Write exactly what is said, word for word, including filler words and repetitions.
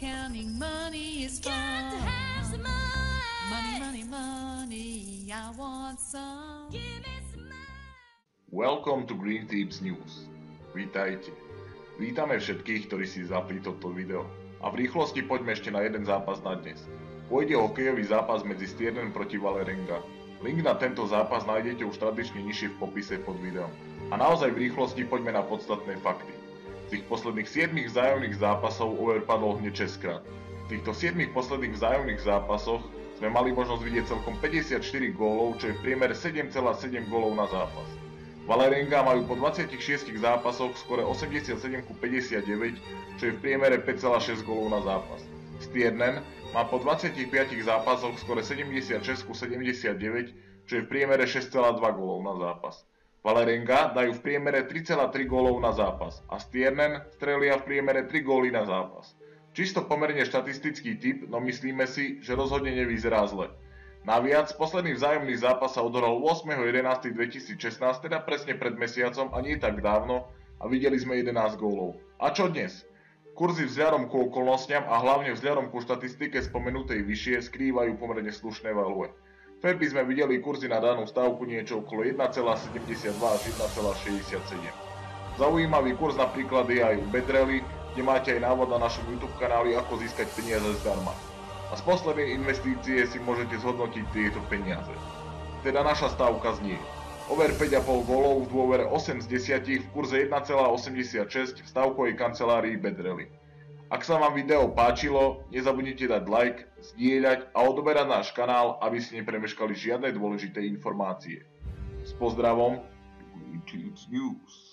counting money is fun. Got to have some money. Money, money, money, I want some. Give me some money. Welcome to Green Tips News. Vítajte. Vítame všetkých, ktorí si zapli toto video. A v rýchlosti poďme ešte na jeden zápas na dnes. Pôjde o hokejový zápas medzi Stiernen proti Vålerenga. Link na tento zápas nájdete už tradične nižšie v popise pod videom. A naozaj v rýchlosti poďme na podstatné fakty. Z tých posledných siedmich vzájomných zápasov over padol hneď šesť krát. V týchto siedmich posledných vzájomných zápasoch sme mali možnosť vidieť celkom päťdesiatštyri gólov, čo je v priemere sedem celá sedem gólov na zápas. Vålerenga majú po dvadsiatich šiestich zápasoch skore osemdesiatsedem ku päťdesiatdeväť, čo je v priemere päť celá šesť gólov na zápas. Stiernen má po dvadsiatich piatich zápasoch skore sedemdesiatšesť ku sedemdesiatdeväť, čo je v priemere šesť celá dva gólov na zápas. Vålerenga dajú v priemere tri celá tri gólov na zápas a Stiernen strelia v priemere tri góly na zápas. Čisto pomerne štatistický tip, no myslíme si, že rozhodne nevyzerá zle. Naviac, posledný vzájomný zápas sa odohral ôsmeho jedenásteho dvetisícšestnásť, teda presne pred mesiacom a nie tak dávno, a videli sme jedenásť gólov. A čo dnes? Kurzy vzhľadom ku okolnostiam a hlavne vzhľadom ku štatistike spomenutej vyššie skrývajú pomerne slušné value. Fed by sme videli kurzy na danú stavku niečo okolo jeden celá sedemdesiatdva až jeden celá šesťdesiatsedem. Zaujímavý kurz napríklad je aj u Bedrely, kde máte aj návod na našom YouTube kanáli, ako získať peniaze zdarma. A z poslednej investície si môžete zhodnotiť tieto peniaze. Teda naša stavka znie: over päť celá päť gólov v dôvere osem z desať v kurze jeden celá osemdesiatšesť v stavkovej kancelárii Bedrely. Ak sa vám video páčilo, nezabudnite dať like, zdieľať a odoberať náš kanál, aby ste nepremeškali žiadne dôležité informácie. S pozdravom, Green Tips News.